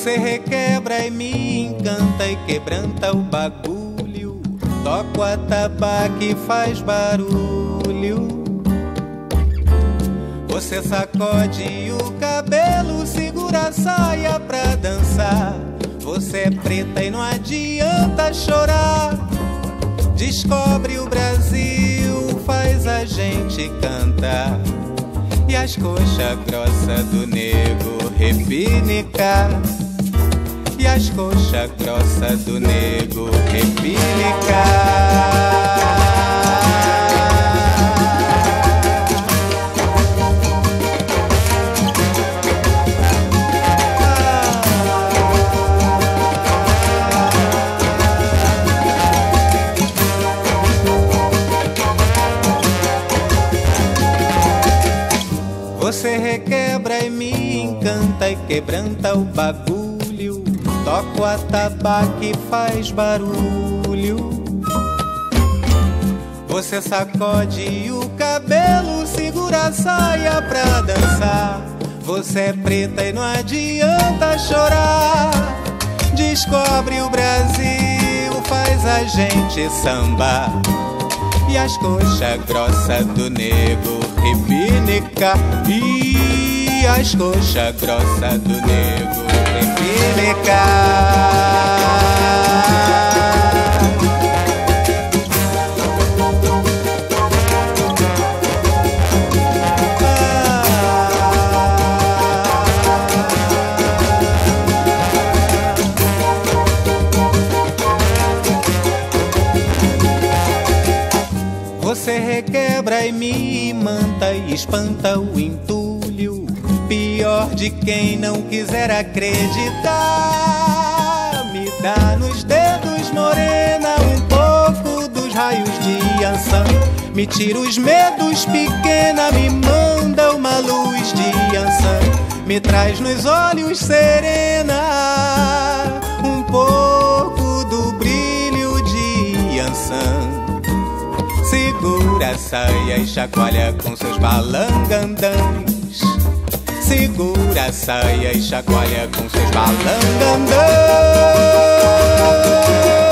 Você requebra e me encanta e quebranta o bagulho. Toco a tabaco e faz barulho. Você sacode o cabelo, segura a saia pra dançar. Você é preta e não adianta chorar. Descobre o Brasil, faz a gente cantar. E as coxas grossas do nego repinicar. E as coxas grossas do nego repinicar. Você requebra e me encanta e quebranta o bagulho. Toco a tabaco e faz barulho. Você sacode o cabelo, segura a saia pra dançar. Você é preta e não adianta chorar. Descobre o Brasil, faz a gente sambar. E as coxas grossas do nego repinica. E as coxas grossas do nego repinica. Você requebra e me manta e espanta o entulho. Pior de quem não quiser acreditar. Me dá nos dedos, morena, um pouco dos raios de Yansan. Me tira os medos, pequena, me manda uma luz de Yansan. Me traz nos olhos, serena, um pouco do brilho de Yansan. Segura a saia e chacoalha com seus balangandãs. Segura a saia e chacoalha com seus balangandãs.